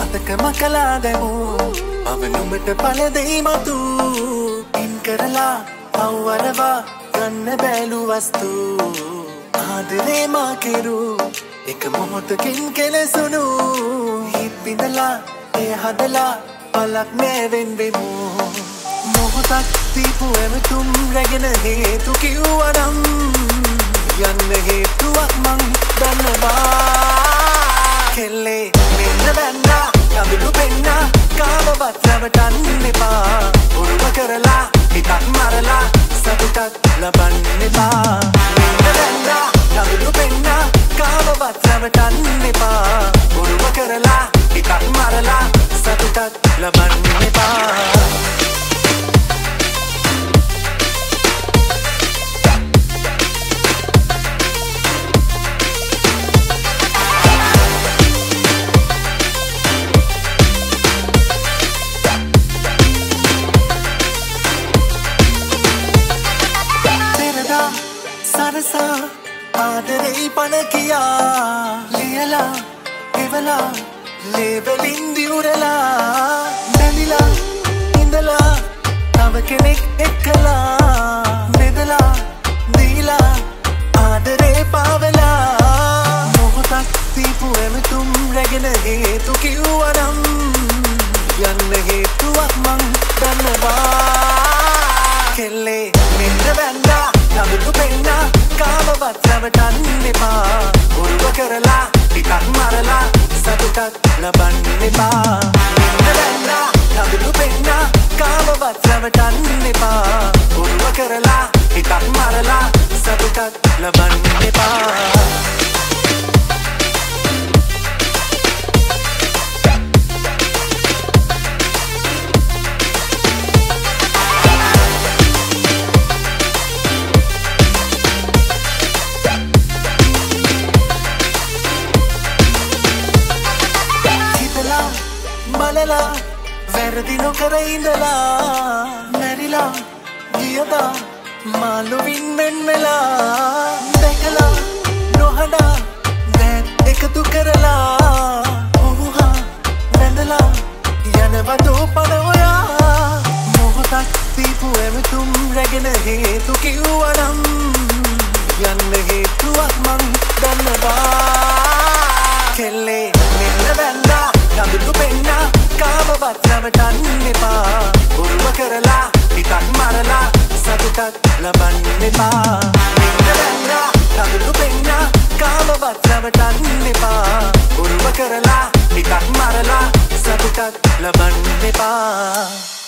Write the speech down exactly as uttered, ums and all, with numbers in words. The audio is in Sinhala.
මතකම කලා දැමු මම නුඹට පල දෙයි මතු ඉන් කරලා අවවරවා ගන්න බැලු වස්තු ආදරේ මා කෙරු එක මොහොතකින් කෙලසුණු හිත් බිඳලා ඒ හදලා පලක් නෑවෙන් වෙමු මොහොතක් දීපු ඇමතුම් රැගෙන හේතු කිව්වනම් යන්න හේතුවක් මං දන්නවා කෙල්ලේ මෙන්න බැන්නා කඳුළු පෙන්නා කාමවත් රැවටන්න එපා උරුම කරලා හිතක් මරලා සතුටක් ලබන්න එපා මෙන්න බැන්නා කඳුළු පෙන්නා කාමවත් රැවටන්න එපා උරුම කරලා හිතක් මරලා සතුටක් ලබන්න එපා सरसा आदरे पण किया लियला केवला लेबलिන් දියුරලා බැඳිලා ඉඳලා තව කෙනෙක් එක්කලා බෙදලා දීලා ආදරේ පාවලා මොහොතක් දීපු ඇමතුම් රැගෙන හේතු කිව්වනම් යන්න හේතුවක් මං දන්නවා කෙල්ලේ මෙන්න බැන්දා කඳුළු පෙන්නා කාමවත් රැවටන්න එපා උරුම කරලා ටිකක් මරලා සතුටක් ලබන්න එපා මෙන්න බැන්දා කඳුළු පෙන්නා කාමවත් රැවටන්න එපා උරුම කරලා ටිකක් මරලා සතුටක් ලබන්න එපා බලලා වැරදි නොකර ඉඳලා මැරිලා ගියදා මාළුවින් මෙන් වෙලා දැකලා නොහඩා දැන් එකතු කරලා ඔහුහා වැඳලා යනවදෝ පන ඔයා මොහොතක් දීපු ඇමතුම් රැගෙන හේතු කිව්වනම් යන්න හේතුවක් මං දන්නවා කෙල්ලේ මෙන්න බැන්දා කඳුළු පෙන්නා කාමවත් රැවටන්න එපා උරුම කරලා ටිකක් මරලා සතුටක් ලබන්න එපා මෙන්න බැන්දා කඳුළු පෙන්නා කාමවත් රැවටන්න එපා උරුම කරලා ටිකක් මරලා සතුටක් ලබන්න එපා